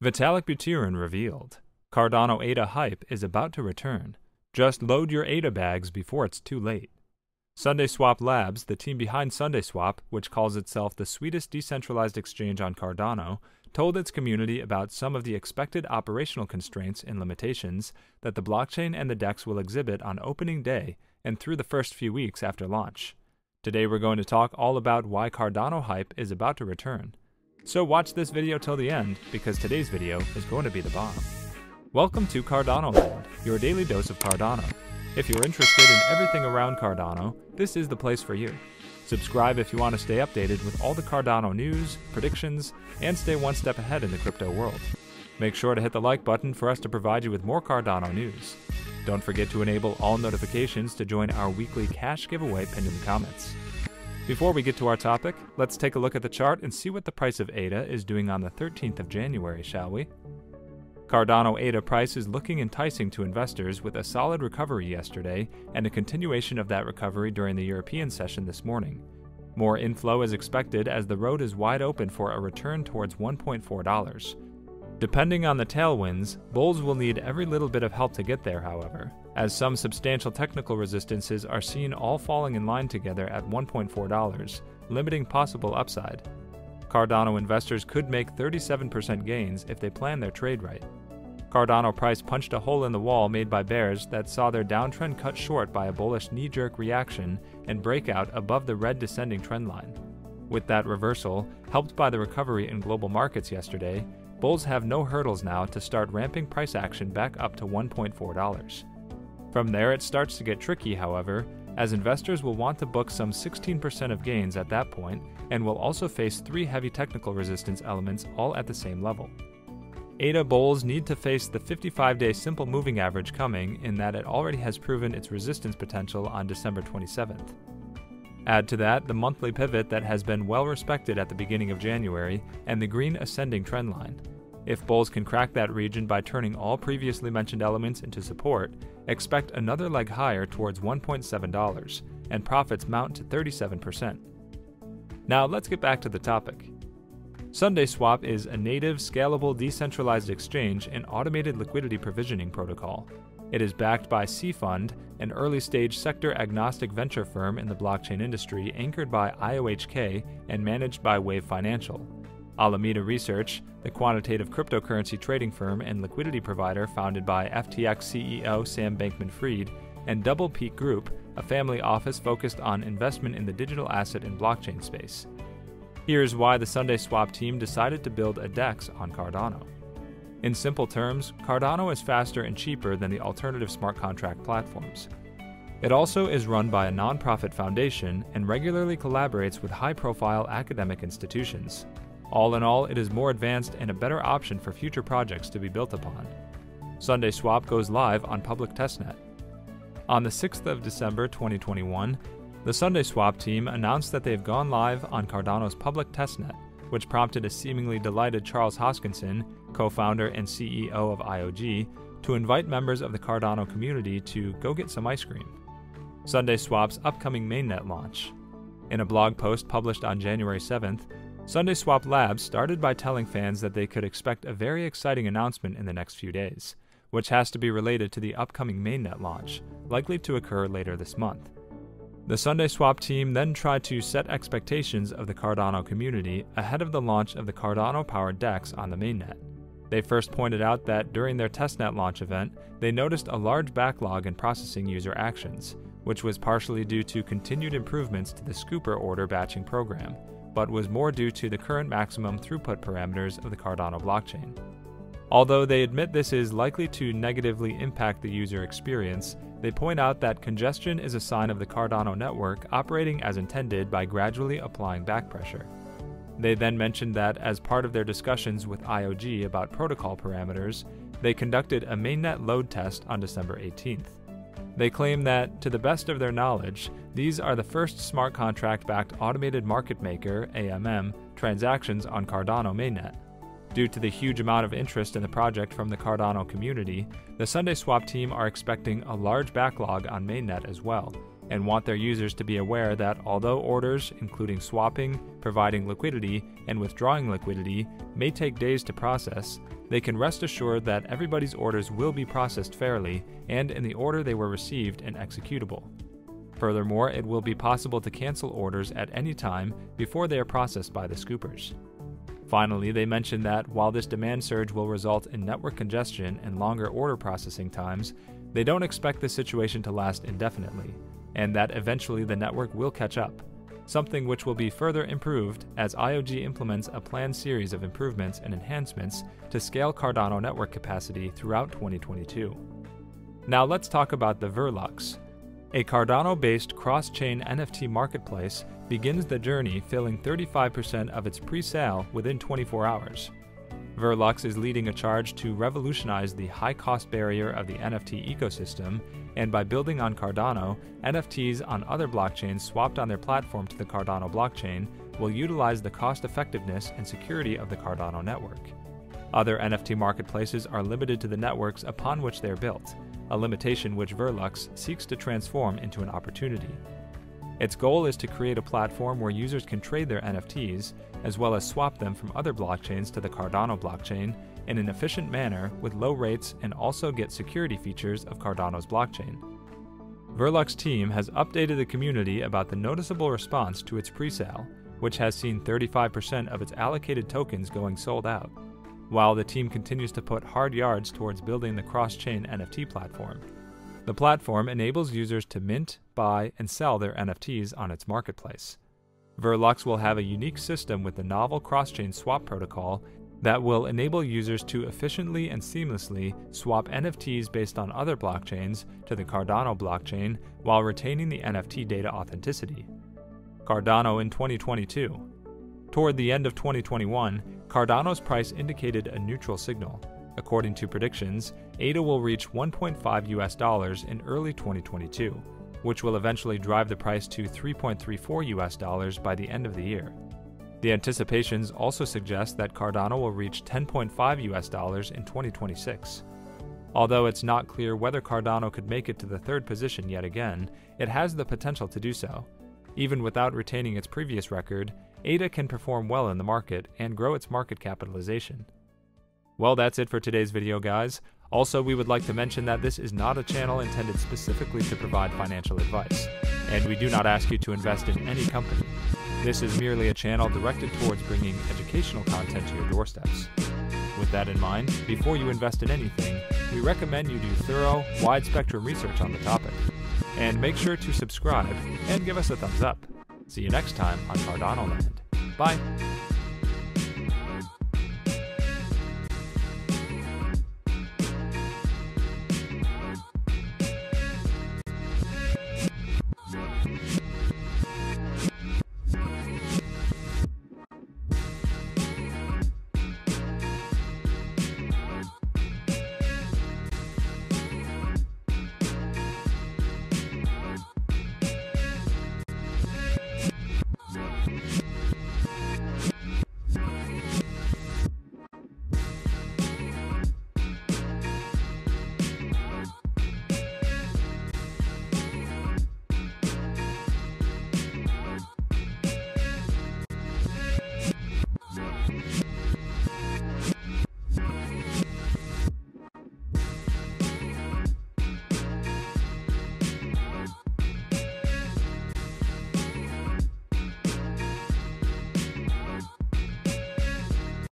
Vitalik Buterin revealed, Cardano ADA hype is about to return. Just load your ADA bags before it's too late. SundaeSwap Labs, the team behind SundaeSwap, which calls itself the sweetest decentralized exchange on Cardano, told its community about some of the expected operational constraints and limitations that the blockchain and the DEX will exhibit on opening day and through the first few weeks after launch. Today we're going to talk all about why Cardano hype is about to return. So watch this video till the end, because today's video is going to be the bomb. Welcome to Cardano Land, your daily dose of Cardano. If you're interested in everything around Cardano, this is the place for you. Subscribe if you want to stay updated with all the Cardano news, predictions, and stay one step ahead in the crypto world. Make sure to hit the like button for us to provide you with more Cardano news. Don't forget to enable all notifications to join our weekly cash giveaway pinned in the comments. Before we get to our topic, let's take a look at the chart and see what the price of ADA is doing on the 13th of January, shall we? Cardano ADA price is looking enticing to investors with a solid recovery yesterday and a continuation of that recovery during the European session this morning. More inflow is expected as the road is wide open for a return towards $1.4. Depending on the tailwinds, bulls will need every little bit of help to get there, however, as some substantial technical resistances are seen all falling in line together at $1.4, limiting possible upside. Cardano investors could make 37% gains if they plan their trade right. Cardano price punched a hole in the wall made by bears that saw their downtrend cut short by a bullish knee-jerk reaction and breakout above the red descending trend line. With that reversal, helped by the recovery in global markets yesterday, bulls have no hurdles now to start ramping price action back up to $1.4. From there it starts to get tricky, however, as investors will want to book some 16% of gains at that point and will also face three heavy technical resistance elements all at the same level. ADA bulls need to face the 55-day simple moving average coming, in that it already has proven its resistance potential on December 27th. Add to that the monthly pivot that has been well respected at the beginning of January and the green ascending trend line. If bulls can crack that region by turning all previously mentioned elements into support, expect another leg higher towards $1.7 and profits mount to 37%. Now let's get back to the topic. SundaeSwap is a native, scalable, decentralized exchange and automated liquidity provisioning protocol. It is backed by Seafund, an early-stage sector-agnostic venture firm in the blockchain industry anchored by IOHK and managed by Wave Financial. Alameda Research, the quantitative cryptocurrency trading firm and liquidity provider founded by FTX CEO Sam Bankman-Fried, and Double Peak Group, a family office focused on investment in the digital asset and blockchain space. Here's why the SundaeSwap team decided to build a DEX on Cardano. In simple terms, Cardano is faster and cheaper than the alternative smart contract platforms. It also is run by a nonprofit foundation and regularly collaborates with high-profile academic institutions. All in all, it is more advanced and a better option for future projects to be built upon. SundaeSwap goes live on public testnet. On the 6th of December 2021, the SundaeSwap team announced that they have gone live on Cardano's public testnet, which prompted a seemingly delighted Charles Hoskinson, co-founder and CEO of IOG, to invite members of the Cardano community to go get some ice cream. SundaeSwap's upcoming mainnet launch. In a blog post published on January 7th, SundaeSwap Labs started by telling fans that they could expect a very exciting announcement in the next few days, which has to be related to the upcoming mainnet launch, likely to occur later this month. The SundaeSwap team then tried to set expectations of the Cardano community ahead of the launch of the Cardano-powered DEX on the mainnet. They first pointed out that during their testnet launch event, they noticed a large backlog in processing user actions, which was partially due to continued improvements to the Scooper order batching program, but was more due to the current maximum throughput parameters of the Cardano blockchain. Although they admit this is likely to negatively impact the user experience, they point out that congestion is a sign of the Cardano network operating as intended by gradually applying back pressure. They then mentioned that as part of their discussions with IOG about protocol parameters, they conducted a mainnet load test on December 18th. They claim that, to the best of their knowledge, these are the first smart contract-backed automated market maker (AMM) transactions on Cardano mainnet. Due to the huge amount of interest in the project from the Cardano community, the SundaeSwap team are expecting a large backlog on mainnet as well, and want their users to be aware that although orders, including swapping, providing liquidity, and withdrawing liquidity, may take days to process, they can rest assured that everybody's orders will be processed fairly and in the order they were received and executable. Furthermore, it will be possible to cancel orders at any time before they are processed by the scoopers. Finally, they mentioned that while this demand surge will result in network congestion and longer order processing times, they don't expect the situation to last indefinitely, and that eventually the network will catch up, something which will be further improved as IOG implements a planned series of improvements and enhancements to scale Cardano network capacity throughout 2022. Now let's talk about the Verlux. A Cardano-based cross-chain NFT marketplace begins the journey filling 35% of its pre-sale within 24 hours. Verlux is leading a charge to revolutionize the high-cost barrier of the NFT ecosystem, and by building on Cardano, NFTs on other blockchains swapped on their platform to the Cardano blockchain will utilize the cost-effectiveness and security of the Cardano network. Other NFT marketplaces are limited to the networks upon which they are built, a limitation which Verlux seeks to transform into an opportunity. Its goal is to create a platform where users can trade their NFTs, as well as swap them from other blockchains to the Cardano blockchain in an efficient manner with low rates and also get security features of Cardano's blockchain. Verlux team has updated the community about the noticeable response to its presale, which has seen 35% of its allocated tokens going sold out, while the team continues to put hard yards towards building the cross-chain NFT platform. The platform enables users to mint, buy, and sell their NFTs on its marketplace. Verlux will have a unique system with the novel cross-chain swap protocol that will enable users to efficiently and seamlessly swap NFTs based on other blockchains to the Cardano blockchain while retaining the NFT data authenticity. Cardano in 2022. Toward the end of 2021, Cardano's price indicated a neutral signal. According to predictions, ADA will reach $1.5 in early 2022, which will eventually drive the price to $3.34 by the end of the year. The anticipations also suggest that Cardano will reach $10.5 in 2026. Although it's not clear whether Cardano could make it to the third position yet again, it has the potential to do so. Even without retaining its previous record, ADA can perform well in the market and grow its market capitalization. Well, that's it for today's video, guys. Also, we would like to mention that this is not a channel intended specifically to provide financial advice, and we do not ask you to invest in any company. This is merely a channel directed towards bringing educational content to your doorsteps. With that in mind, before you invest in anything, we recommend you do thorough, wide-spectrum research on the topic. And make sure to subscribe and give us a thumbs up. See you next time on Cardano Land. Bye!